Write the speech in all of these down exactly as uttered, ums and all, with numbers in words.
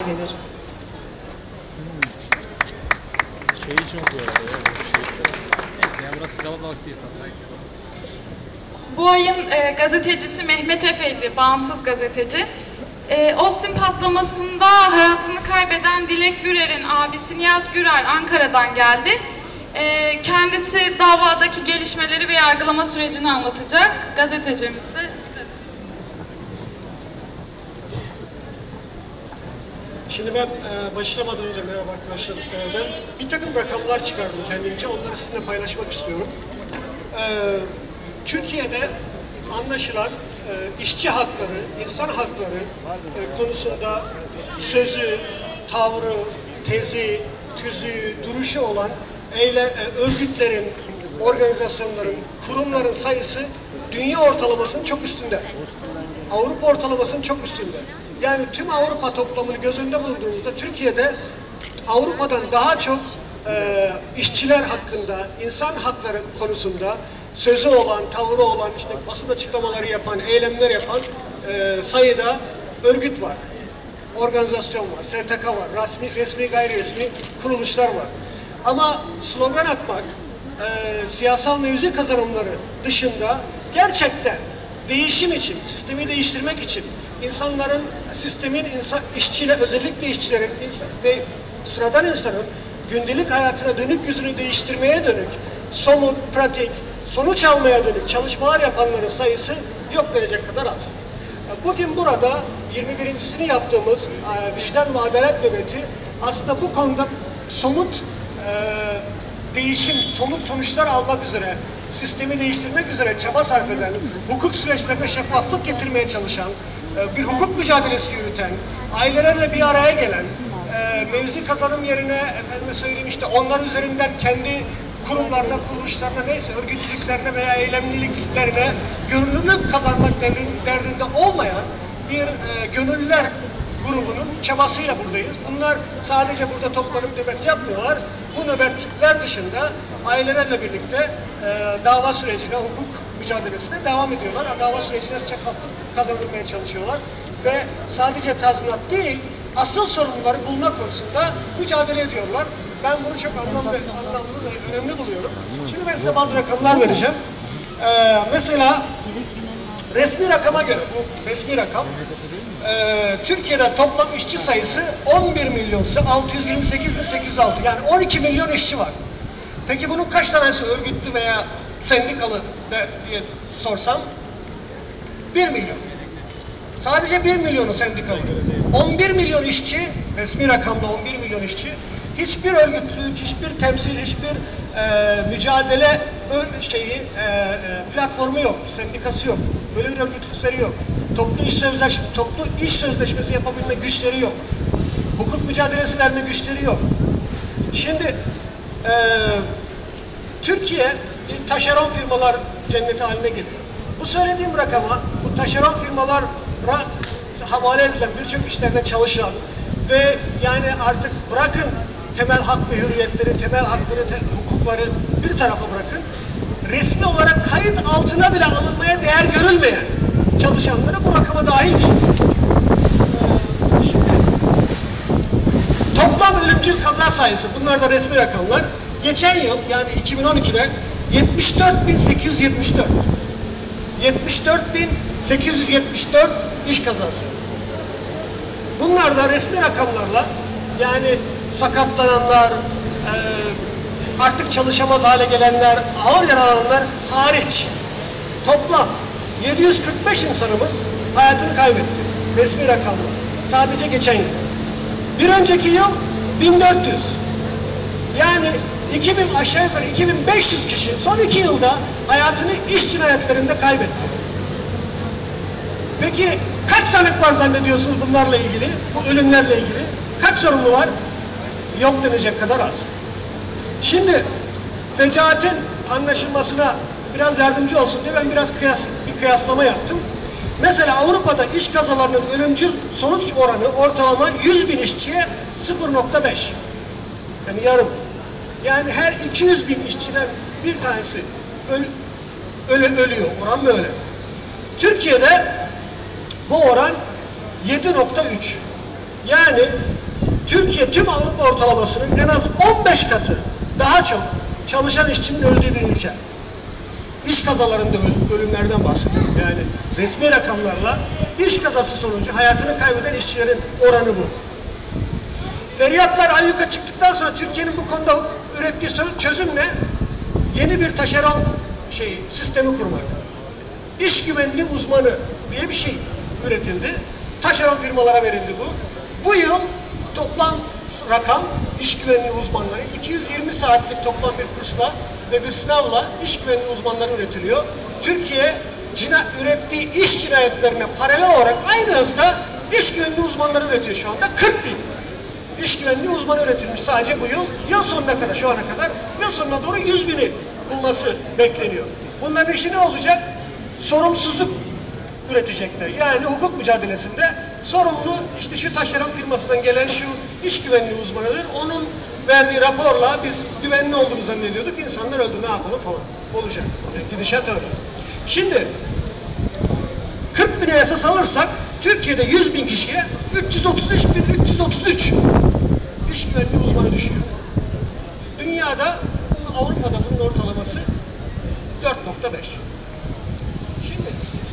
gelir. Şey için okuyorlar ya. Şey. Neyse ya, burası kalabalık değil. Bu ayın e, gazetecisi Mehmet Efe'ydi, bağımsız gazeteci. E, Austin patlamasında hayatını kaybeden Dilek Gürer'in abisi Nihat Gürer Ankara'dan geldi. E, kendisi davadaki gelişmeleri ve yargılama sürecini anlatacak. Gazetecimiz de size. Şimdi ben e, başlamadan önce merhaba arkadaşlar. E, ben bir takım rakamlar çıkardım kendimce. Onları sizinle paylaşmak istiyorum. E, Türkiye'de anlaşılan e, işçi hakları, insan hakları e, konusunda sözü, tavrı, tezi, tüzüğü, duruşu olan eyle, e, örgütlerin, organizasyonların, kurumların sayısı dünya ortalamasının çok üstünde. Avrupa ortalamasının çok üstünde. Yani tüm Avrupa toplamını göz önünde bulunduğunuzda Türkiye'de Avrupa'dan daha çok e, işçiler hakkında, insan hakları konusunda sözü olan, tavrı olan, işte basın açıklamaları yapan, eylemler yapan e, sayıda örgüt var. Organizasyon var, S T K var, resmi, resmi gayri resmi kuruluşlar var. Ama slogan atmak, e, siyasal mevzi kazanımları dışında gerçekten değişim için, sistemi değiştirmek için insanların, sistemin, insan, işçiler, özellikle işçilerin insan, ve sıradan insanın gündelik hayatına dönük yüzünü değiştirmeye dönük, somut, pratik, sonuç almaya dönük çalışmalar yapanların sayısı yok denecek kadar az. Bugün burada yirmi birincisini yaptığımız vicdan ve adalet nöbeti aslında bu konuda somut e, değişim, somut sonuçlar almak üzere, sistemi değiştirmek üzere çaba sarf eden, hukuk süreçlerine şeffaflık getirmeye çalışan, bir hukuk mücadelesi yürüten, ailelerle bir araya gelen, mevzi kazanım yerine efendime söyleyeyim işte onlar üzerinden kendi kurumlarına, kuruluşlarına, neyse örgütlülüklerine veya eylemliliklerine gönüllülük kazanmak derdinde olmayan bir e, gönüllüler grubunun çabasıyla buradayız. Bunlar sadece burada toplanıp nöbet yapmıyorlar. Bu nöbetler dışında ailelerle birlikte e, dava sürecine, hukuk mücadelesine devam ediyorlar. Dava sürecine şeffaflık kazandırmaya çalışıyorlar. Ve sadece tazminat değil, asıl sorunları bulma konusunda mücadele ediyorlar. Ben bunu çok anlamlı, anlamlı ve önemli buluyorum. Şimdi ben size bazı rakamlar vereceğim. Ee, mesela resmi rakama göre, bu resmi rakam, e, Türkiye'de toplam işçi sayısı on bir milyon altı yüz yirmi sekiz bin sekiz yüz altı, yani on iki milyon işçi var. Peki bunun kaç tanesi örgütlü veya sendikalı de, diye sorsam bir milyon. Sadece bir milyonu sendikalı. on bir milyon işçi, resmi rakamda on bir milyon işçi, hiçbir örgütlülük, hiçbir temsil, hiçbir e, mücadele şeyi, e, e, platformu yok, sendikası yok. Böyle bir örgütlülükleri yok. Toplu iş sözleşmesi, toplu iş sözleşmesi yapabilme güçleri yok. Hukuk mücadelesi verme güçleri yok. Şimdi e, Türkiye bir taşeron firmalar cenneti haline geliyor. Bu söylediğim rakama, bu taşeron firmalara havale edilen birçok işlerde çalışan ve yani artık bırakın temel hak ve hürriyetleri, temel hakları, te, hukukları bir tarafa bırakın, resmi olarak kayıt altına bile alınmaya değer görülmeyen çalışanları bu rakama dahil değil. Ee, şimdi toplam ölümcül kaza sayısı, bunlar da resmi rakamlar. Geçen yıl yani iki bin on iki'de yetmiş dört bin sekiz yüz yetmiş dört. yetmiş dört bin sekiz yüz yetmiş dört iş kazası. Bunlar da resmi rakamlarla, yani sakatlananlar, e, artık çalışamaz hale gelenler, ağır yaralananlar hariç toplam yedi yüz kırk beş insanımız hayatını kaybetti. Resmi rakamla. Sadece geçen yıl. Bir önceki yıl bin dört yüz. Yani iki bin aşağı yukarı iki bin beş yüz kişi son iki yılda hayatını iş cinayetlerinde kaybetti. Peki kaç sanık var zannediyorsunuz bunlarla ilgili, bu ölümlerle ilgili? Kaç sorumlu var? Yok denecek kadar az. Şimdi fecaatin anlaşılmasına biraz yardımcı olsun diye ben biraz kıyas, bir kıyaslama yaptım. Mesela Avrupa'da iş kazalarının ölümcül sonuç oranı ortalama yüz bin işçiye sıfır nokta beş. Yani yarım. Yani her iki yüz bin işçiden bir tanesi öl, öl, ölüyor. Oran böyle. Türkiye'de bu oran yedi nokta üç. Yani Türkiye tüm Avrupa ortalamasının en az on beş katı daha çok çalışan işçinin öldüğü bir ülke. İş kazalarında ölümlerden bahsediyorum. Yani resmi rakamlarla iş kazası sonucu hayatını kaybeden işçilerin oranı bu. Feryatlar ayyuka çıktıktan sonra Türkiye'nin bu konuda ürettiği çözüm ne? Yeni bir taşeron şey, sistemi kurmak. İş güvenliği uzmanı diye bir şey üretildi. Taşeron firmalara verildi bu. Bu yıl toplam rakam iş güvenliği uzmanları iki yüz yirmi saatlik toplam bir kursla ve bir sınavla iş güvenliği uzmanları üretiliyor. Türkiye cina, ürettiği iş cinayetlerine paralel olarak aynı hızda iş güvenliği uzmanları üretiyor şu anda. kırk bin iş güvenliği uzmanı üretilmiş sadece bu yıl. Yıl sonuna kadar, şu ana kadar, yıl sonuna doğru yüz bini bulması bekleniyor. Bunların işi ne olacak? Sorumsuzluk üretecekler. Yani hukuk mücadelesinde sorumlu işte şu taşeron firmasından gelen şu iş güvenliği uzmanıdır. Onun verdiği raporla biz güvenli olduğunu zannediyorduk. İnsanlar öldü, ne yapalım falan. Olacak. Gidişat öyle. Şimdi kırk bine esas alırsak Türkiye'de yüz bin kişiye üç yüz otuz üç bin üç yüz otuz üç iş güvenliği uzmanı düşüyor. Dünyada, Avrupa'da bunun ortalaması dört nokta beş. Şimdi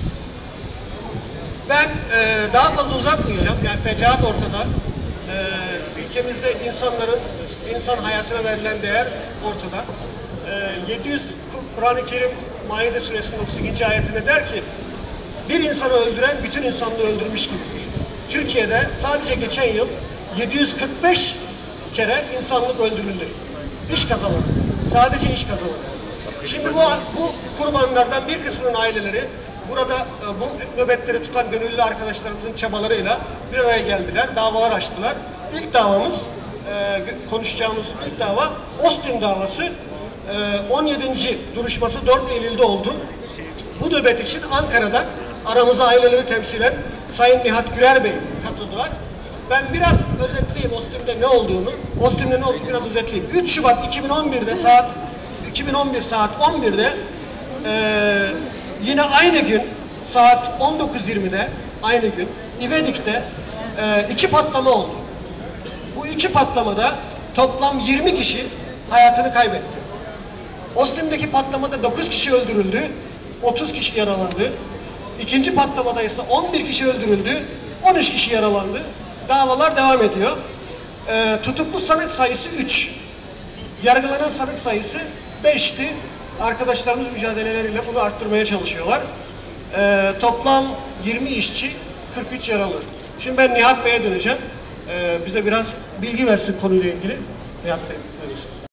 ben e, daha fazla uzatmayacağım. Yani fecaat ortada. E, ülkemizde insanların, insan hayatına verilen değer ortada. E, yedi yüz Kur'an-ı Kerim Maide Suresinin otuz ikinci ayetinde der ki bir insanı öldüren bütün insanlığı öldürmüş gibidir. Türkiye'de sadece geçen yıl yedi yüz kırk beş kere insanlık öldürüldü. İş kazaları. Sadece iş kazaları. Şimdi bu, bu kurbanlardan bir kısmının aileleri burada bu nöbetleri tutan gönüllü arkadaşlarımızın çabalarıyla bir araya geldiler. Davalar açtılar. İlk davamız, konuşacağımız ilk dava Ostim davası. on yedinci duruşması dört Eylül'de oldu. Bu nöbet için Ankara'dan aramıza aileleri temsilen Sayın Nihat Gürer Bey katıldılar. Ben biraz özetleyeyim Ostim'de ne olduğunu. Ostim'de ne olduğunu biraz özetleyeyim. üç Şubat iki bin on bir'de saat iki bin on bir saat on bir'de e, yine aynı gün saat on dokuz yirmi'de aynı gün İvedik'te e, iki patlama oldu. Bu iki patlamada toplam yirmi kişi hayatını kaybetti. Ostim'deki patlamada dokuz kişi öldürüldü, otuz kişi yaralandı. İkinci patlamada ise on bir kişi öldürüldü, on üç kişi yaralandı. Davalar devam ediyor. Ee, tutuklu sanık sayısı üç. Yargılanan sanık sayısı beş'ti. Arkadaşlarımız mücadeleleriyle bunu arttırmaya çalışıyorlar. Ee, toplam yirmi işçi, kırk üç yaralı. Şimdi ben Nihat Bey'e döneceğim. Ee, bize biraz bilgi versin konuyla ilgili. Nihat Bey, görüşürüz.